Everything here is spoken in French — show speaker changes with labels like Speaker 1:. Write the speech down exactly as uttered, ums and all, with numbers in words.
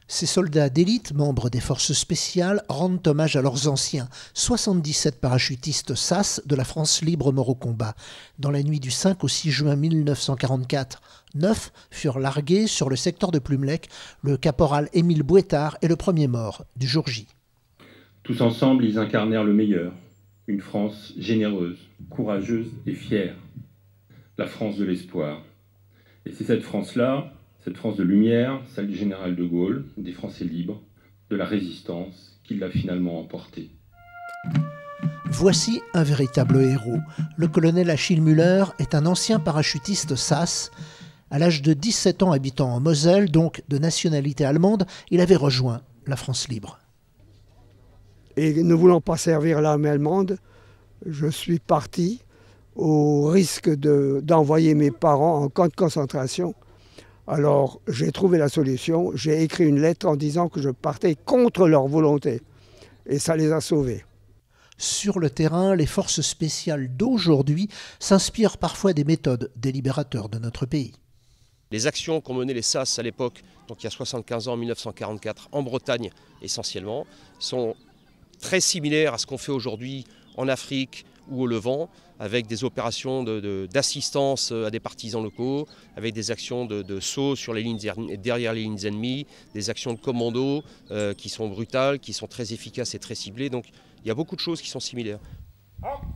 Speaker 1: Ces soldats d'élite, membres des forces spéciales, rendent hommage à leurs anciens, soixante-dix-sept parachutistes S A S de la France libre mort au combat. Dans la nuit du cinq au six juin mille neuf cent quarante-quatre, neuf furent largués sur le secteur de Plumelec. Le caporal Émile Bouétard est le premier mort du jour J.
Speaker 2: Tous ensemble, ils incarnèrent le meilleur, une France généreuse, courageuse et fière, la France de l'espoir. Et c'est cette France-là, cette France de lumière, celle du général de Gaulle, des Français libres, de la résistance, qui l'a finalement emporté.
Speaker 1: Voici un véritable héros. Le colonel Achille Müller est un ancien parachutiste S A S. À l'âge de dix-sept ans habitant en Moselle, donc de nationalité allemande, il avait rejoint la France libre.
Speaker 3: Et ne voulant pas servir l'armée allemande, je suis parti au risque de, d'envoyer mes parents en camp de concentration. Alors j'ai trouvé la solution, j'ai écrit une lettre en disant que je partais contre leur volonté. Et ça les a sauvés.
Speaker 1: Sur le terrain, les forces spéciales d'aujourd'hui s'inspirent parfois des méthodes des libérateurs de notre pays.
Speaker 4: Les actions qu'ont menées les S A S à l'époque, donc il y a soixante-quinze ans, en mille neuf cent quarante-quatre, en Bretagne essentiellement, sont très similaires à ce qu'on fait aujourd'hui en Afrique ou au Levant, avec des opérations de, de, d'assistance à des partisans locaux, avec des actions de, de saut sur les lignes, derrière les lignes ennemies, des actions de commando euh, qui sont brutales, qui sont très efficaces et très ciblées. Donc il y a beaucoup de choses qui sont similaires.